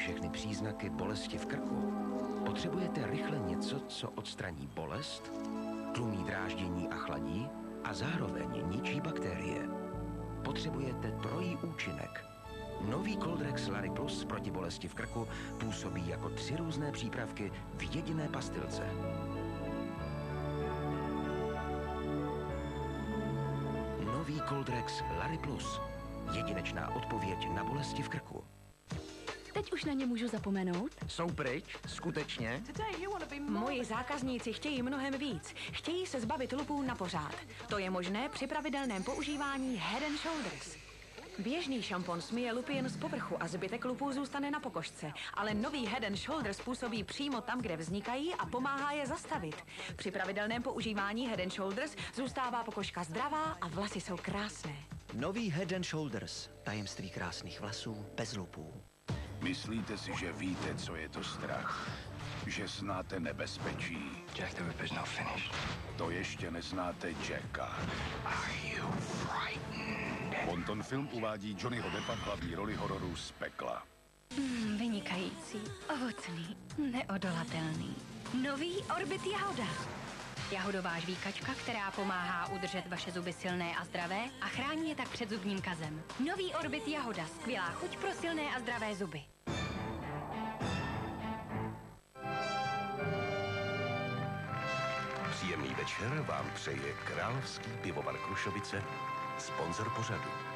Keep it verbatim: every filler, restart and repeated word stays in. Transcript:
všechny příznaky bolesti v krku? Potřebujete rychle něco, co odstraní bolest, tlumí dráždění a chladí a zároveň ničí bakterie. Potřebujete trojí účinek. Nový Coldrex Lary Plus proti bolesti v krku působí jako tři různé přípravky v jediné pastilce. Nový Coldrex Lary Plus. Jedinečná odpověď na bolesti v krku. Teď už na ně můžu zapomenout? Jsou pryč? Skutečně? Moji zákazníci chtějí mnohem víc. Chtějí se zbavit lupů na pořád. To je možné při pravidelném používání Head and Shoulders. Běžný šampon smije lupy jen z povrchu a zbytek lupů zůstane na pokožce, ale nový Head and Shoulders působí přímo tam, kde vznikají a pomáhá je zastavit. Při pravidelném používání Head and Shoulders zůstává pokožka zdravá a vlasy jsou krásné. Nový Head and Shoulders. Tajemství krásných vlasů bez lupů. Myslíte si, že víte, co je to strach? Že znáte nebezpečí? Jack the Ripper's not finished. To ještě neznáte Jacka. Are you frightened? Bonton Film uvádí Johnnyho Deppa v hlavní roli hororu z pekla. Mm, vynikající, ovocný, neodolatelný. Nový Orbit Jahoda. Jahodová žvíkačka, která pomáhá udržet vaše zuby silné a zdravé a chrání je tak před zubním kazem. Nový Orbit Jahoda. Skvělá chuť pro silné a zdravé zuby. Příjemný večer vám přeje Královský pivovar Krušovice, sponzor pořadu.